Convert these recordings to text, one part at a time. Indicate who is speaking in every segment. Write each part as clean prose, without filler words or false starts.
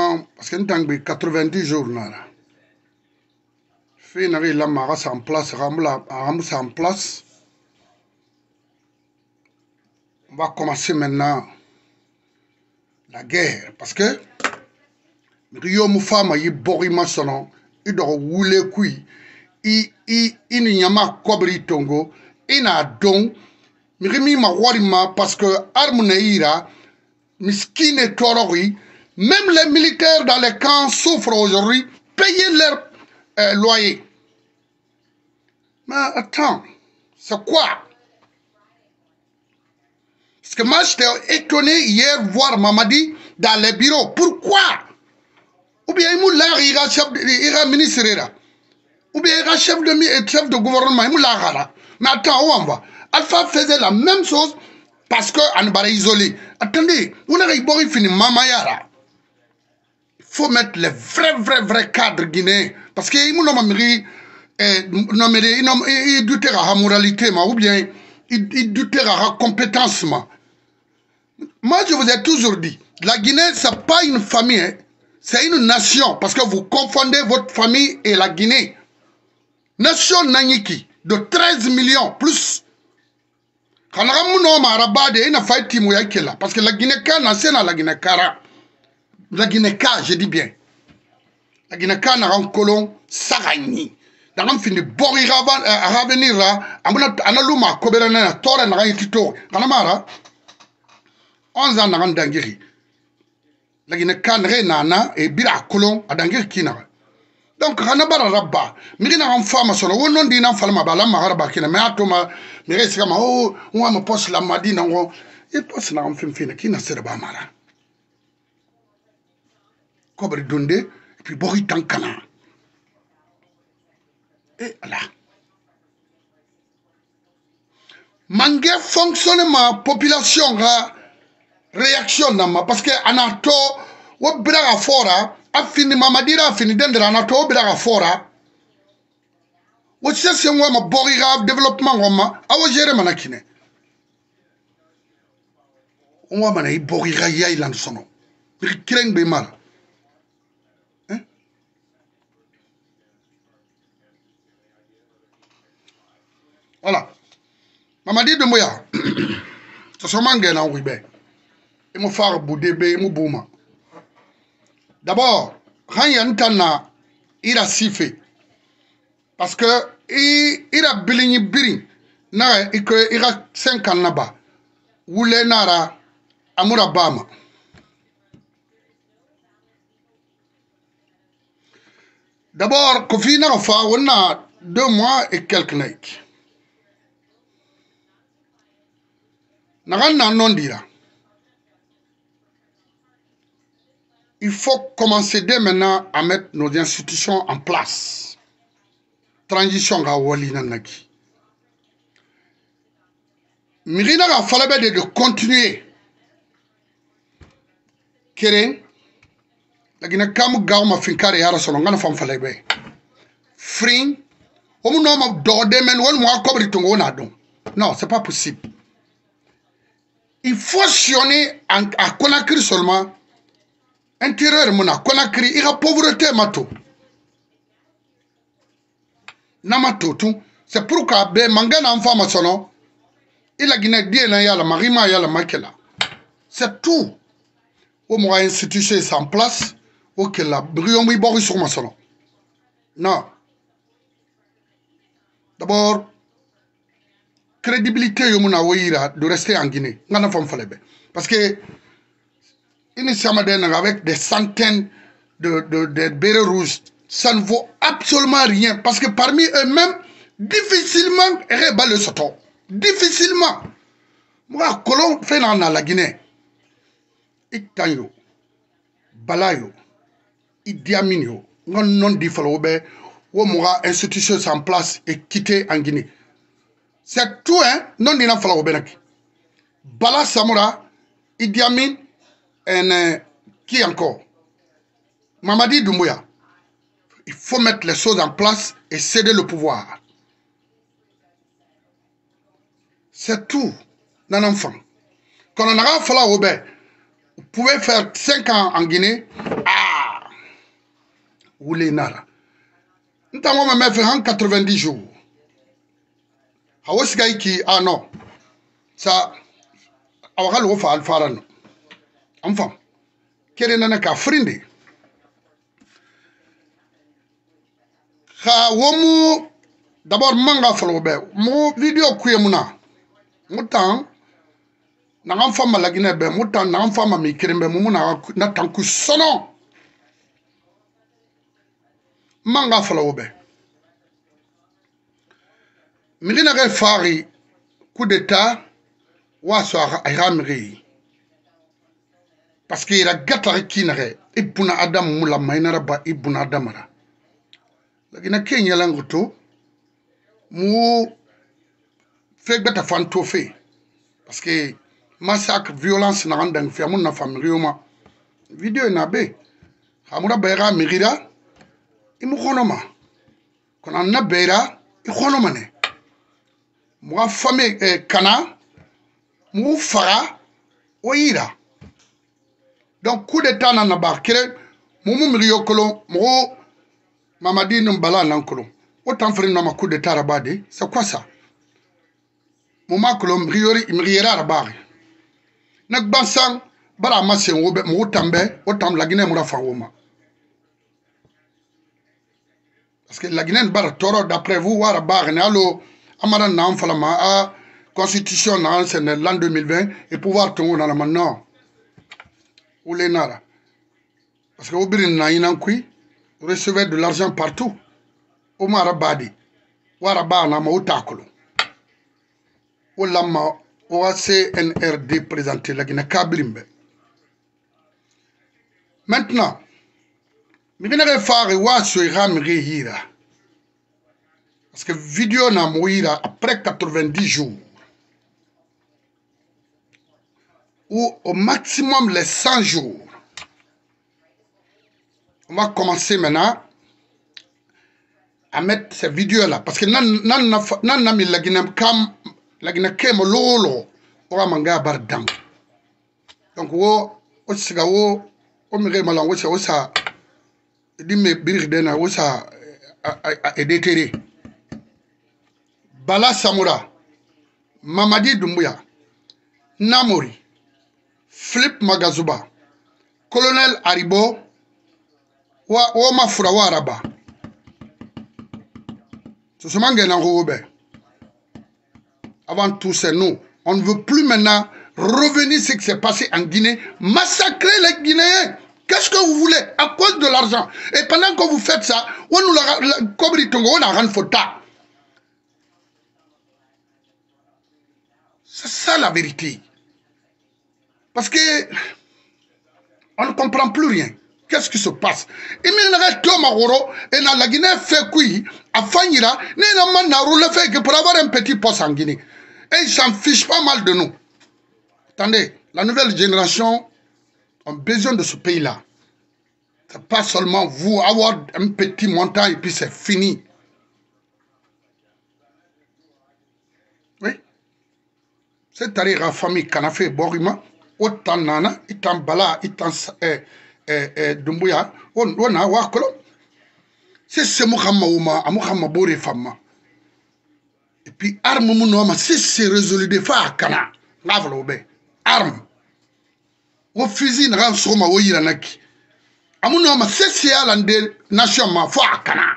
Speaker 1: parce que nous avons 90 jours là. Finalement, la Mara en place, Ramla en place. On va commencer maintenant la guerre. Parce que Rio Moufama yi Borima sono, il doit rouler kui, il n'y a pas Kobri Tongo, il n'a donc, Mirimi Mawarima parce que Armuneira, Miskine Torori, même les militaires dans les camps souffrent aujourd'hui, payer leur loyer. Mais attends, c'est quoi? Parce que moi, j'étais étonné hier voir Mamadi dans les bureaux. Pourquoi? Ou bien il ira ministre là. Ou bien il ira chef de gouvernement. Mais attends, où on va? Alpha faisait la même chose parce qu'on va isolé. Attendez, on a fini Mamayara. Il faut mettre les vrais cadres guinéens. Parce qu'il il doutait de la moralité, ou bien il doutait de la compétence. Moi, je vous ai toujours dit, la Guinée, ce n'est pas une famille, hein. C'est une nation, parce que vous confondez votre famille et la Guinée. Nation Nanyiki, de 13 millions, plus. Parce que la Guinée-Ka, c'est la Guinée-Kara. La Guinée-Ka, je dis bien. La Guinée-Ka n'a un colon, Saragni. Dans un fini, Borira à revenir là, Analuma, Koberana, Torre, Naïtito, Kanamara. 11 ans dans Dangiri. La Guinée-Ka nana et Bira Colon à Dangiri Kina. Donc, Hanabara Rabba, Mirina en femme, sur le nom d'un femme, la Maraba, qui n'a pas Thomas, Miresama, oh, on me poste la Madina, et poste la femme fine qui n'a pas Mara. Cobre Dunde, et puis Boritan Kana. Et là. Mangé fonctionnement, population, réaction parce que anato wo biraga fora afini mamadira afini dendra anato wo biraga fora wo sese ngwa ma boriga développement ngoma awo gere manakine ngwa mana I boriga yailan sono bir kireng be mal hein voilà mamadi de moya to so mangé na wibe il me faire boudébé, il me bouma. D'abord, quand il y a un temps, il a sifflé. Parce que il a biligni biring. Il a 5 ans là-bas. Oulé nara, amoura bama. D'abord, Kofi n'a pas on a 2 mois et quelques nights. N'a non dira. Il faut commencer dès maintenant à mettre nos institutions en place. Transition à Wali Nanaki. Mirina a fallu de continuer. Keren, la Guinée Kamu Gauma Finkari Harasonga femme falebe. Fring, on n'a pas d'ordre, mais on n'a pas de non, c'est pas possible. Il faut sionner à Conakry seulement. Intérieur mona Conakry il y a pauvreté mato namato tout c'est pourquoi be mangana en femme sono il a Guinée die na yala marima yala makela c'est tout au moins institution en place OK la brio mi bori sur ma sono non d'abord crédibilité yo mona woira de rester en Guinée ngana fam falebe parce que initialement avec des centaines de bérets rouges, ça ne vaut absolument rien. Parce que parmi eux-mêmes, difficilement, le soto. Difficilement. Moi, colon fait dans la Guinée. Itanyo, Balayo, Idiaminyo, non diffalobe, où moi institution en place et quitter en Guinée. C'est tout, hein, non diffalobe. Bala Samora, Idiamin, qui encore? Mamadi Doumbouya. Il faut mettre les choses en place et céder le pouvoir. C'est tout d'un enfant. Quand on a fallu Robert, vous pouvez faire 5 ans en Guinée. Ah, wule nara ntango ma me fait 90 jours hawos gay ki ah non ça awakal wo fa alfarano am fam kere nana ka frinde kha womu d'abord manga falo be mo video kuyemuna mutan na ngam fam malagine be mutan na ngam fam mi kirembe mumuna na tanku sono manga falo be milina ge fari coup d'état wa so ayamri parce que la gata kinare ibuna adam mula mainara ba ibuna adamara lagina kenya langoto mu fait beta fanto fait parce que massacre violence na randang fi amuna famille ma vidéo na be hamura bayra mirira imu khonoma kona na beira I khonoma ne mu famille kana mu fara oira donc coup d'état na barkere mu miriyo kolon mu mamadi numbala nankolo autant faire na coup d'état rabade c'est quoi ça mu makolo miriera rabare nak bansang bara masen wobe mu tambe autant lagine mu rafawoma parce que lagine bara toro d'après vous wara bare ne allo amara na amfalama a constitution na c'est l'an 2020 et pouvoir tongo na la maintenant ou les nara parce que obirin na inankui recevez de l'argent partout au marabadi waraba na ma utakolo o lama o CNRD présenté la Guinée kabrimbe maintenant mi gëna faire wa so ramri hira parce que vidéo na moira après 90 jours ou au maximum les 100 jours. On va commencer maintenant à mettre ces vidéos-là. Parce que nan mi la Guinée kem lolo ora manga bardam. Donc wo siga wo o mi rema lango sa di me birir dena wo sa a déterré. Bala Samura, Mamadi Doumbouya, Namori, Flip Magazuba, Colonel Haribo, Oma Furawaraba. C'est ce que avant tout, c'est nous. On ne veut plus maintenant revenir ce qui s'est passé en Guinée, massacrer les Guinéens. Qu'est-ce que vous voulez? À cause de l'argent. Et pendant que vous faites ça, on nous on a rendu faute. C'est ça la vérité. Parce que on ne comprend plus rien. Qu'est-ce qui se passe? Et maintenant, la Guinée fait quoi? À Fanira, pour avoir un petit poste en Guinée. Et ils s'en fichent pas mal de nous. Attendez, la nouvelle génération a besoin de ce pays-là. C'est pas seulement vous avoir un petit montant et puis c'est fini. Oui. C'est-à-dire la famille Kanafé Borima, autant Nana, itan Bala, itan Doumbouya, on a wakolo. C'est ce Moukhamma, Amoukhamma Bore Fama. Et puis, arme Mounoma, c'est résolu de faire Kana, Lavlobe, arme. Au fusil, n'a soma Oyiranaki. Amounoma, c'est à l'ande nation ma foi Kana.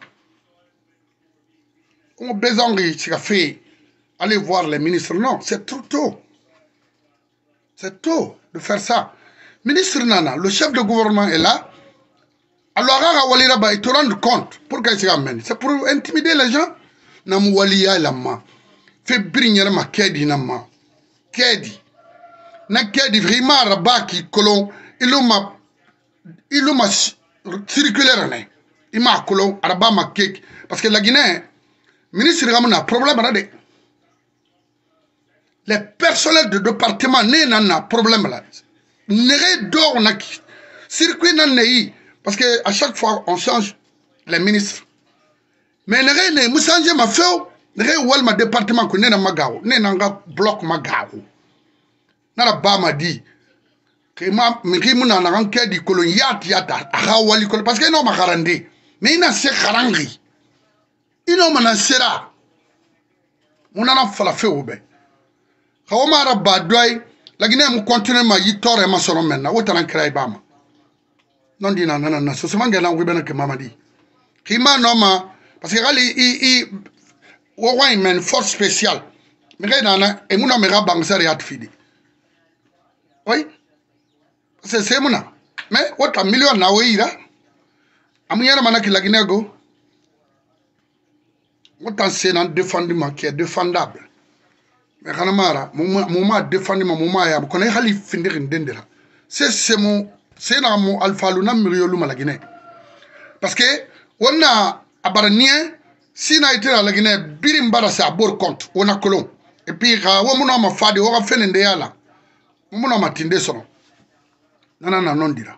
Speaker 1: On a besoin de fait. Allez voir les ministres. Non, c'est trop tôt. C'est tôt de faire ça. Ministre Nana, le chef de gouvernement est là. Alors, il te rend compte. Pourquoi il s'est amené? C'est pour intimider les gens. Namu waliya lama. Fait briller ma kedi nama. Kedi. Na kedi vraiment rabat qui colon. Il m'a circulé. Il m'a colon. Arabat ma cake. Parce que la Guinée, ministre Ramon a problème avec les personnels de département n'ont pas problème là. N'est d'or n'a qui circuit n'en est parce que à chaque fois on change les ministres. Mais n'est mou changer ma feu n'est wal ma département que n'est na magao n'est n'anga bloc magao. N'a la ba ma dit Miki muna na ranke di kolon yata wali kol parce que no makarande mais ina se kharangi ino mana sera munana fala fe obe khawma rabba doy lagine mu continuer ma yitore ma solo menna wotanan kray bama non dina nana so semanga na ngibena ke mamadi kima no ma parce que gali wo wa men force spéciale mais nana e muna me rabang sare atfidi oui c'est muna mais wota million na weira amuyara manaki laginego wota c'est défendement qui est défendable mais kana mara moma défendement moma ya ko ne khali findirin dendera c'est mon c'est na mo alfalu na miriolu malagine parce que on a abarnien sina itira lagine birim barasa bor compte on a colon et puis wo muna ma fadi wo ga fenende yala muna ma tinde sono nana non dira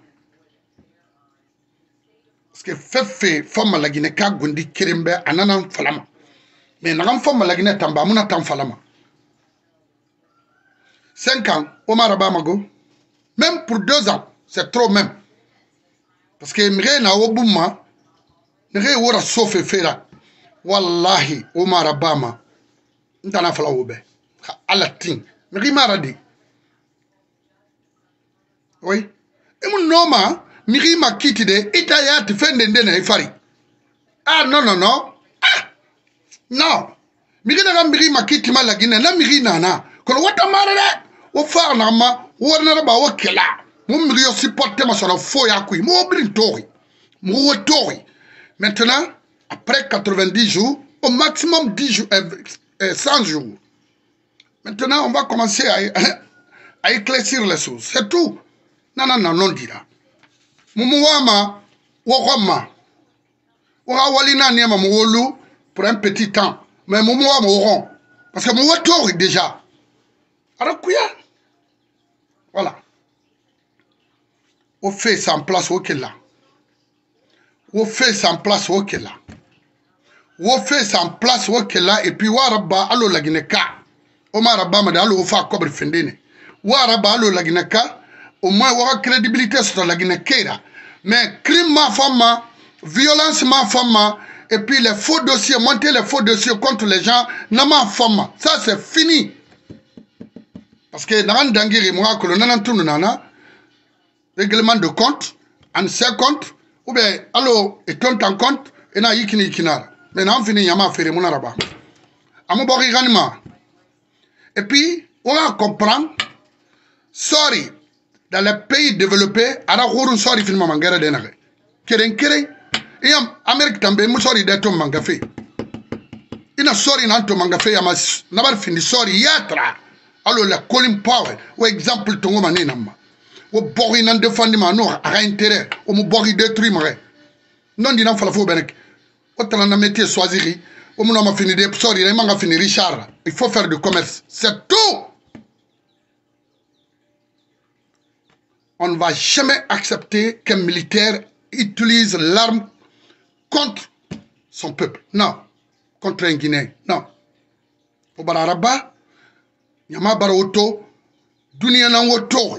Speaker 1: parce que fefe fama lagine ka gondi kirembe anana falama mais nagam fama lagine tamba muna tam falama 5 ans Omar Abamago même pour 2 ans c'est trop même parce que mire na obuma mire wora sofe fera wallahi Omar Abama ntana fala obe ala tin mire maradi oui et mon noma miri makiti de itaya te fende ndena ifari ah non non miri na miri makiti malagina na miri nana ko wata marade o fa na ma wona ba wakela mo miri yo supporter ma sona fo ya kui mo brin tori mo wotori maintenant après 90 jours au maximum 10 jours 100 jours maintenant on va commencer à éclaircir les choses c'est tout non dira Mumuwama, Wokoma, Wawalina Niama Mowolu pour un petit temps. Mais Mumuwama Woron. Parce que Mouatori déjà. Alors, voilà. On fait sans place au Kela. On fait sans place au Kela. On fait sans place au Kela. Et puis, Waraba, allo lagineka. Omaraba, madalo, ofa, kobre fendene. Waraba, allo lagineka. Au moins, il y aura crédibilité sur la Guinée-Kéra. Mais crime ma femme, violence ma femme, et puis les faux dossiers, monter les faux dossiers contre les gens, n'a ma femme. Ça, c'est fini. Parce que dans le Dangiri, moi, que l'on a règlement de compte, en 50, ou bien, alors, et ton en compte, et n'a yikini ikinara. Mais n'a fini, yama faire mon arabe. Amobori ganima. Et puis, on va comprendre, sorry. Dans les pays développés, ara khurun sori film mangara de nare keren yam Amérique tambe mu sori de to mangafe ina sori nan to mangafe ya mas nabar fini sori yatra allo la Colin Powell ou exemple to ngoma ne namma wo bori nan défendement no a intérêt o mu bori détruire mare non dina fala fo benek o tala na métier choisir o mu no ma fini de sori ne manga fini Richard il faut faire du commerce c'est tout. On ne va jamais accepter qu'un militaire utilise l'arme contre son peuple. Non. Contre un Guinéen. Non. Au Bararaba, Yama Baroto, Dunia Nangoto.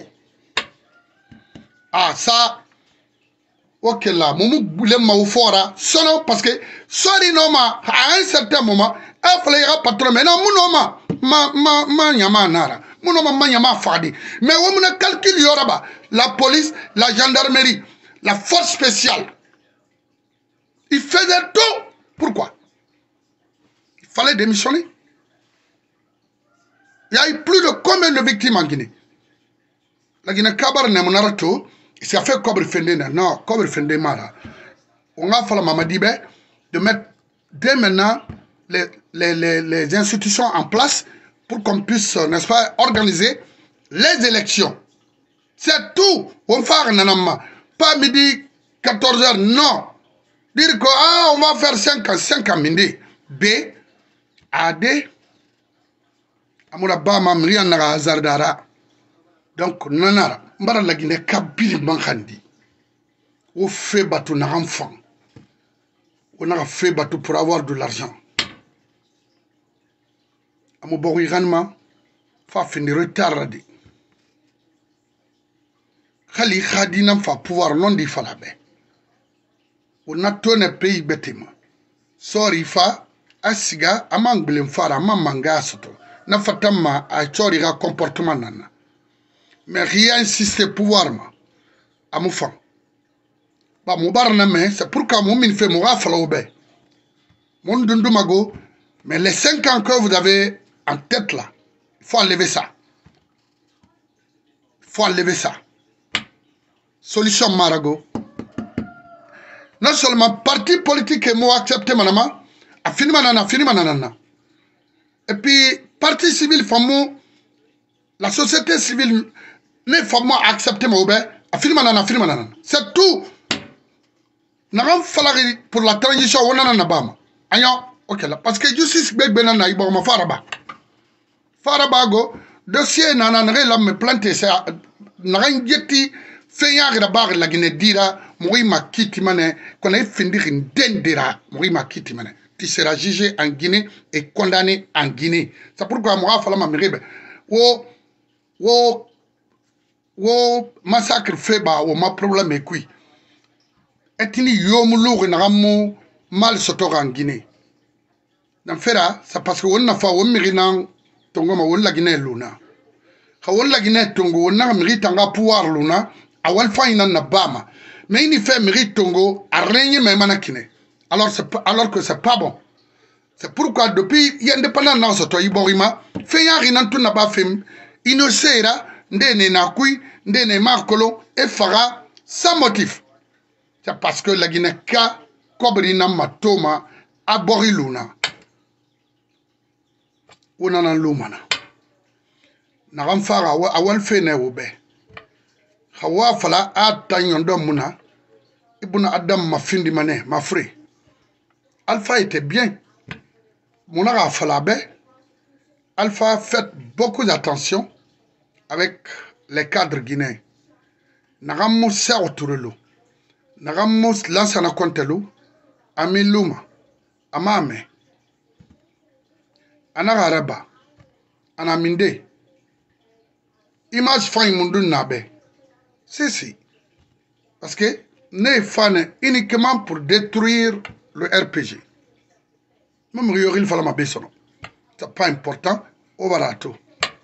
Speaker 1: Ah, ça. Ok, là. Moumou Boulem Maoufora. Sono, parce que, sorry, non, à un certain moment, il fallait patron. Mais non, mon Yama Nara. Mon Yama Fadi. Mais on a calculé Yoraba. La police, la gendarmerie, la force spéciale. Ils faisaient tout. Pourquoi? Il fallait démissionner. Il y a eu plus de combien de victimes en Guinée? La Guinée Kabar Nemonarato, il s'est fait Kobre Fendena. Non, Kobre Fendemara. On a fait la Mamadibe de mettre dès maintenant les institutions en place pour qu'on puisse, n'est-ce pas, organiser les élections. C'est tout. On fait nanama. Pas midi 14h, non. Dire que on va faire 5 ans midi. B, A, D. Amoura Bama Mrian Naga Hazardara. Donc, nanara. Mbara la Guinée Kabili Bankandi. On fait bateau na enfant. On a fait bateau pour avoir de l'argent. Amou Bori Ranma. Fa finir retard. khali khadina fa pouvoir non di falabe on a tourné pays betima sorry fa asiga amanglem fara mamanga soto na fatama a chori ga comportement nana mais rien insiste pouvoir ma amufa ba mubarna mais c'est pourquoi mon min fait moi falobe mon dundumago mais les 5 ans que vous avez en tête là il faut enlever ça. Il faut enlever ça. Solution Marago. Non seulement parti politique et moi accepter manama, a fini manana. Et puis parti civil fameux, la société civile ne fameux accepter mon obé, a fini manana. C'est tout. N'avons fallu pour la transition on en a bama. Ayon, ok là parce que justice beg benana iboma faraba. Farabago dossier nana la me planter ça naran jetti feyagra bar la Guinée dira moi ma kiti mané qu'on a fini dendera moi ma kiti mané tu seras jugé en Guinée et condamné en Guinée c'est pourquoi moi fala ma meribe wo massacre fait ba wo ma problème est qui etini yom lourd naramu mal soto en Guinée dans fera ça parce que on n'a pas on mérinan tongo ma wala Guinée luna ka wala Guinée tongo na mérite nga pouvoir luna awal faina na bama mais il fait mérite tongo a régner même manakine alors que c'est pas bon c'est pourquoi depuis indépendant dans ce toy borima fait yari nan tout na ba fem inosera ndene na kui ndene makolo et fara sans motif c'est parce que la Guinée ka kobrina matoma abori luna onana lumana nagam fara awal fene wobe hawa fala atanyon do muna ibuna adam mafindi mané mafri Alpha était bien muna fala be Alpha fait beaucoup d'attention avec les cadres guinéens nagam mo sa oturelo nagam mo lança na kontelo amiluma amame ana araba ana minde image fin mundun nabe si parce que ne fan uniquement pour détruire le RPG même il fallait ma besoin c'est pas important au barato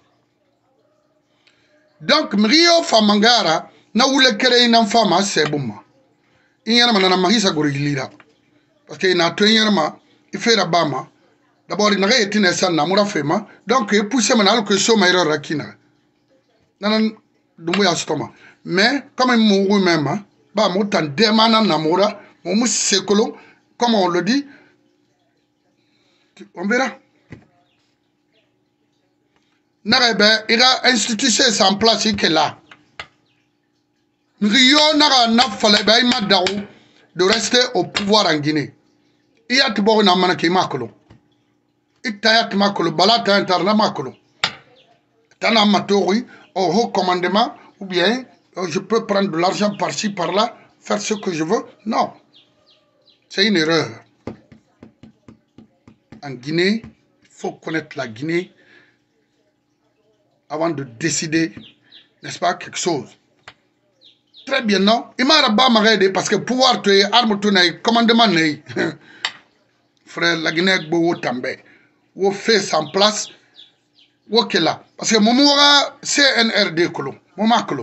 Speaker 1: donc Mrio Famangara na wule kere ina fama sebuma inyana manana magisa gorigilira parce que na to inyana il fait la bama d'abord il n'a pas été naissant namura fema donc il pousse manal que so mairo rakina nanan dumbuya stoma mais comme il mourut même ba mutan demana namura mu sekolo comme on le dit on verra n'arrête il a institution en place qui est là Rio n'a fallait ba imadaou de rester au pouvoir en Guinée il y a tout bon na manaki makolo itayat makolo balata interna makolo tana matori au haut commandement ou bien je peux prendre de l'argent par-ci par-là faire ce que je veux non c'est une erreur en Guinée il faut connaître la Guinée avant de décider n'est-ce pas quelque chose très bien non il m'a rabat m'aider parce que pouvoir tu es arme tu n'es commandement n'est frère la Guinée beau també ou fait en place ou que là parce que mon CNRD kolo mon makolo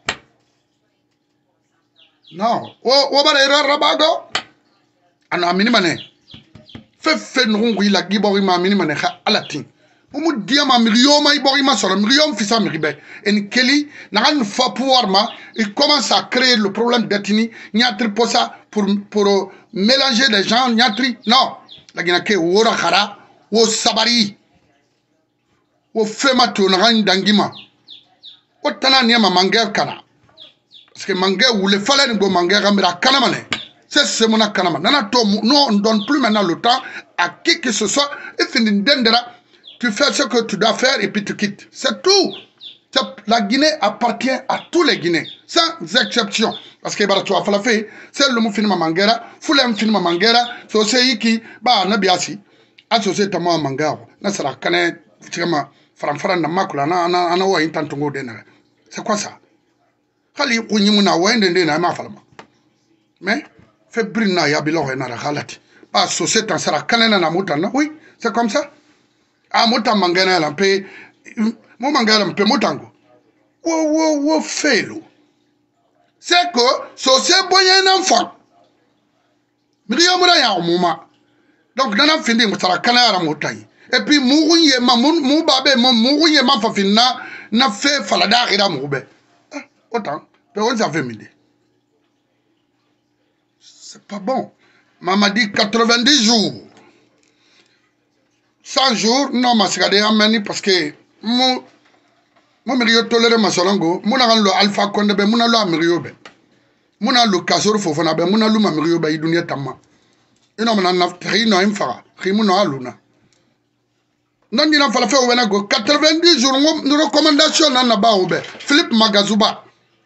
Speaker 1: non o bara erreur rabago ana minimane fait nungu la gibori ma minimane kha alatin mu diama milioma iborima sur miliom fisa miribe en keli na kan fa pouvoir ma il commence à créer le problème d'ethnie nyatri posa pour mélanger les gens nyatri non la Guinée wora khara wo sabari wo fema to na kan dangima o tana niama mangue kana parce que mangue ou le fallait ngo mangue gamira kana mané c'est mon kanama nana to non on donne plus maintenant le temps à qui que ce soit et fin d'endera tu fais ce que tu dois faire et puis tu quittes c'est tout la Guinée appartient à tous les Guinéens sans exception parce que bara tu as fait c'est le mot finima mangera fulem finima mangera so c'est qui ba na biasi associé tamo mangaro na sara kané tigama franfran na makula na wa intantungo dena c'est quoi ça khali kunyimuna wende ndena ma falma mais fait brina ya bilo na khalati ba société sara kanena na mutana oui c'est comme ça a muta mangana la pe mo mangala pe mutango wo felo c'est que société boyen enfant miriyo mura ya muma donc nana findi mutara kanara mutai et puis mourouye ma mou babé mourouye ma fafina na fait falada ira moube autant pe on ça fait midi c'est pas bon maman dit 90 jours 100 jours non ma sigade ameni parce que mo miriyo toléré ma solongo muna kan lo alpha konde be muna lo amiriyo be muna lo kasoro fofana be muna lo mamiriyo be dunia tamma ino mana na trino imfara khimuno aluna non dina fala fe wena go 90 jours no recommandation na ba obe Philippe Magazuba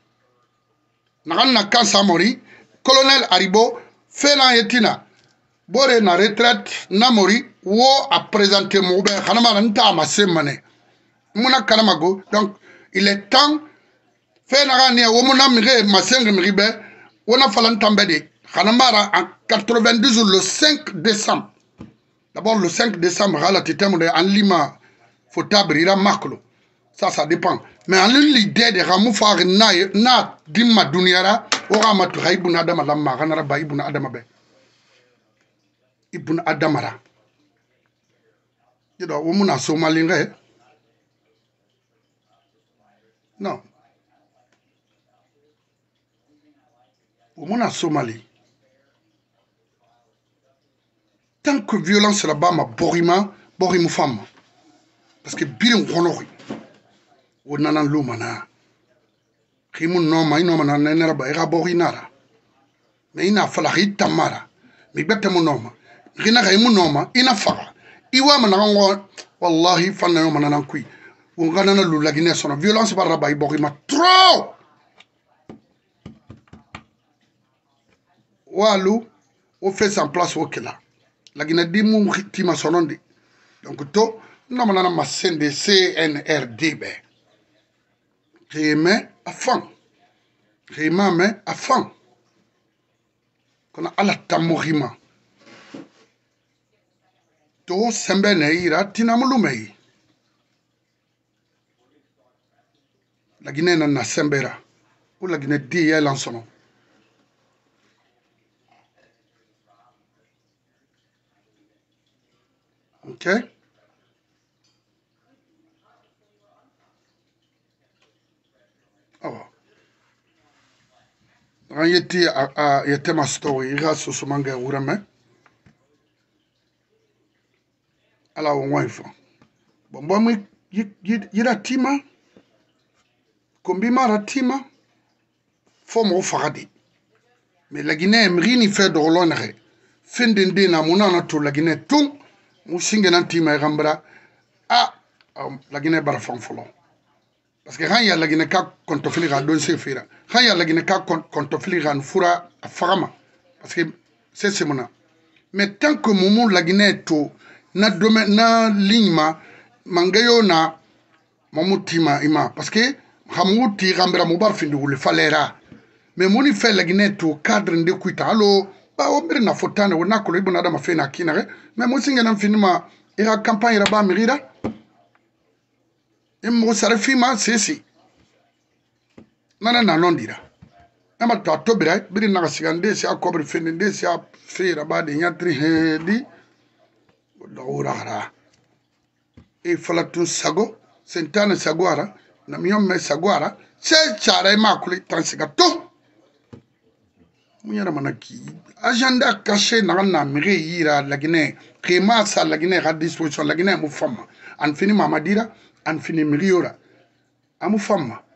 Speaker 1: na kan samori colonel Aribo fena yetina bore na retraite na mori wo a présenter mo be xanama nta ma semane muna kanamago donc il est temps fena ga ne wo muna mire masenga miribe wona fala ntambede xanama en 90 jours le 5 décembre. D'abord, le 5 décembre, en Lima, faut t'abrir Maklo. Ça dépend. Mais en l'idée de Ramoufar na dimma duniara, ora matuha ibn Adam la maranara ba ibn Adamabe. Ibn Adamara. You know, woman a Somalinga. Non. Woman a Somali. Tant que violence là-bas ma borima femme parce que birin honori wonana lumana khimun no mai no mana nera ba ira borinara mais ina fala hita mara mi bette mo noma rina ga mu noma ina fara iwa mana ngo wallahi fanna yo mana nan kui wongana na lu lagine sono violence par rabai borima trop walu o fait en place au kela la Guinée dit mon tima sonondi donc to non mana ma sende CNRD be réme afan rémame afan kona ala tamorima to sembe ne ira tinamulumei la Guinée na sembera ou la Guinée dit elle en son OK. Oh. Ranyeti a yete ma story ira so manga urame. Ala wonfo. Bon mi yira tima. Kombi mara tima. Fomo faradi. Mais la Guinée mrini fait de l'honneur. Fin d'ende na monana to la Guinée tout. Musinga nantima gambra la Guinée barafan folo parce que quand y a la Guinée ka kontofili ga don se fira quand y a la Guinée ka kontofili ga fura farama parce que c'est mona mais tant que momo la Guinée to na domaine na ligne mangayo na momutima ima parce que hamuti gambra mubar findu le falera mais moni fait la Guinée to cadre de kuita allo ba o mbiri na fotane wona ko ibuna da mafena kinare mais mo singa nan finima ira campagne raba mirira mo sarfima sesi nana na nondira ama to bira biri na sigande si akobri fenende si a fera ba de nyatri hedi do rara e falatu sago sentane sagwara na miyome sagwara se chare makuli tansigato munyara manaki agenda caché na mire yira la Guinée khema sa la Guinée à disposition la Guinée mu femme an fini mamadira an fini miriora amu femme